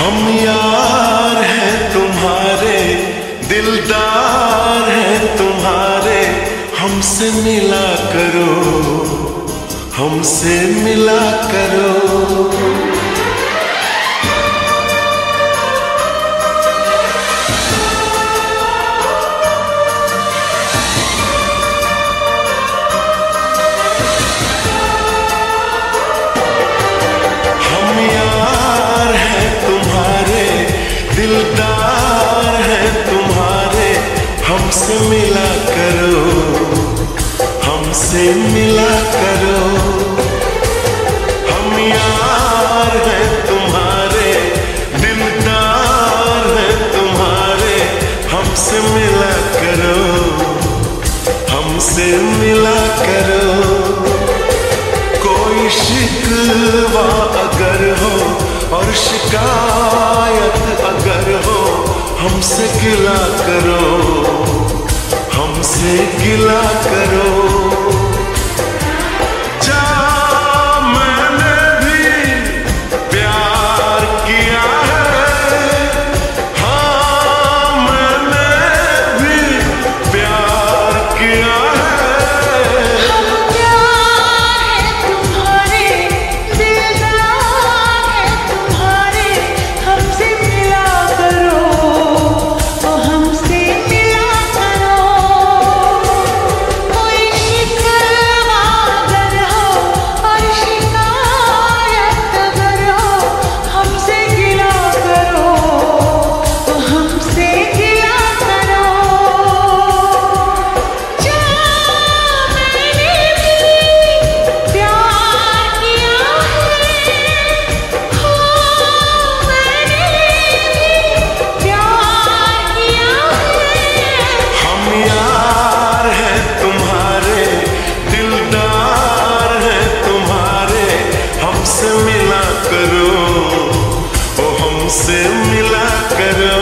हम यार हैं तुम्हारे, दिलदार हैं तुम्हारे, हमसे मिला करो, हमसे मिला करो। दिलदार है तुम्हारे, हमसे मिला करो, हमसे मिला करो। हम यार हैं तुम्हारे, दिलदार है तुम्हारे, हमसे मिला करो, हमसे मिला करो। कोई शिकवा अगर हो और शिकायत अगर हो, हमसे गिला करो, हमसे गिला करो। जा मैंने भी प्यार किया है, हाँ मैंने भी प्यार किया है। हमसे मिला करो।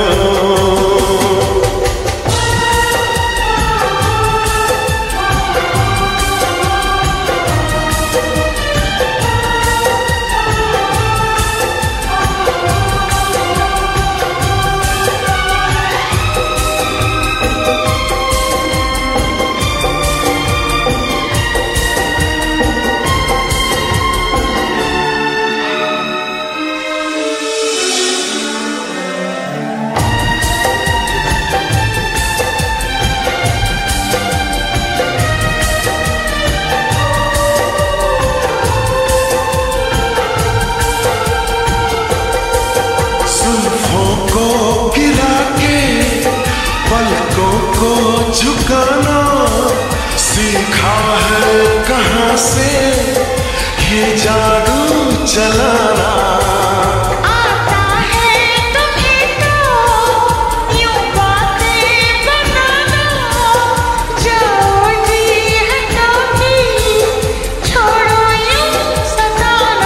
पलकों को झुकाना सीखा है कहाँ से, ये जादू चलाना। आता है तुम्हें तो यूं बातें बनाना, जाओ जी हटो जी, छोड़ो यूं सताना।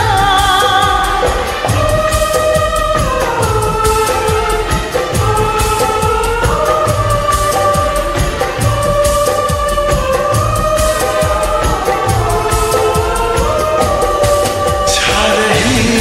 छा रही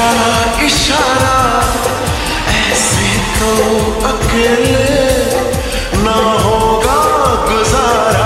का इशारा, ऐसे तो अकेले ना होगा गुजारा।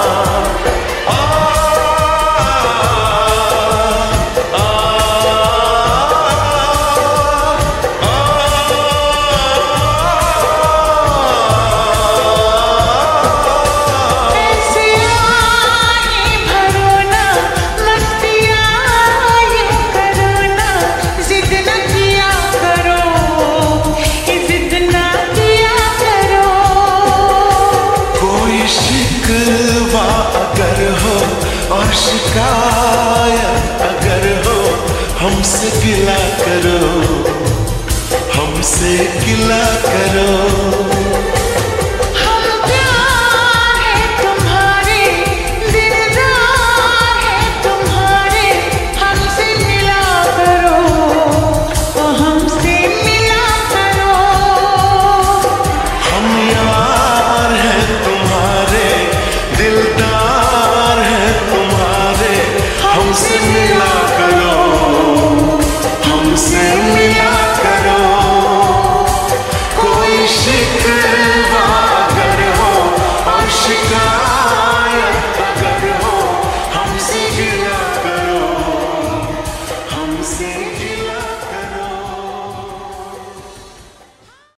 और शिकायत अगर हो हमसे गिला करो, हमसे गिला करो।